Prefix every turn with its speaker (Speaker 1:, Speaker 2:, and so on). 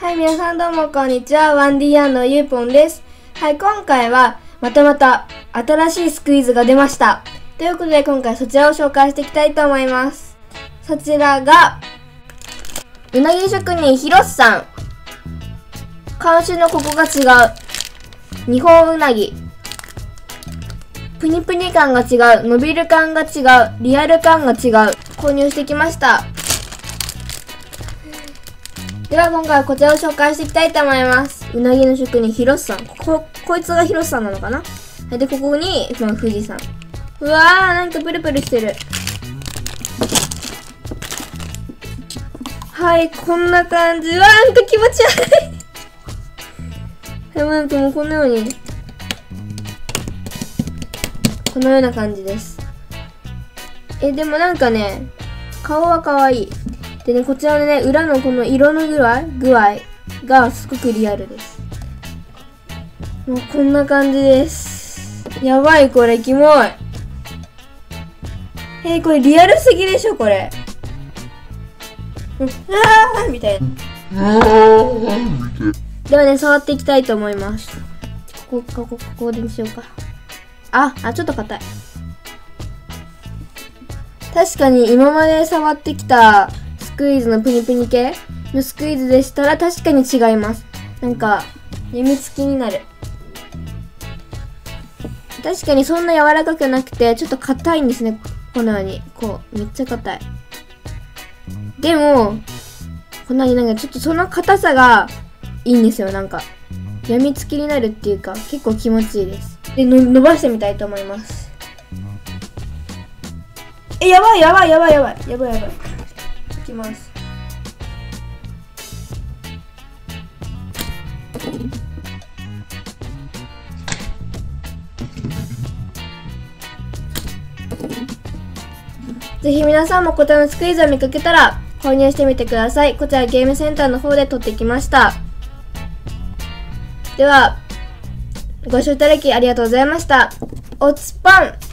Speaker 1: はい、皆さんどうもこんにちは。1D& のゆうぽんです。はい、今回はまた新しいスクイーズが出ました。ということで今回そちらを紹介していきたいと思います。そちらが、うなぎ職人ひろっさん。監修のここが違う。日本うなぎ。プニプニ感が違う。伸びる感が違う。リアル感が違う。購入してきました。では今回はこちらを紹介していきたいと思います。うなぎの職人ひろっさん。こいつがひろっさんなのかな。で、ここに、富士山。うわー、なんかプルプルしてる。はい、こんな感じ。うわー、なんか気持ち悪い。なんかもうこのように。このような感じです。でもなんかね、顔は可愛い。でね、こちらのね、裏のこの色の具合がすごくリアルです。もうこんな感じです。やばい、これ、キモい。これリアルすぎでしょ、これ。みたいな。ではね、触っていきたいと思います。ここでにしようか。ちょっと硬い。確かに今まで触ってきたスクイーズのプニプニ系のスクイーズでしたら確かに違います。なんか、やみつきになる。確かにそんな柔らかくなくて、ちょっと硬いんですね。このように。こう、めっちゃ硬い。でも、こんなになんかちょっとその硬さがいいんですよ。なんか、やみつきになるっていうか、結構気持ちいいです。で、伸ばしてみたいと思います。やばい。いきます。ぜひ皆さんもこちらのスクイーズを見かけたら購入してみてください。こちらゲームセンターの方で取ってきました。では、ご視聴いただきありがとうございました。おつぱん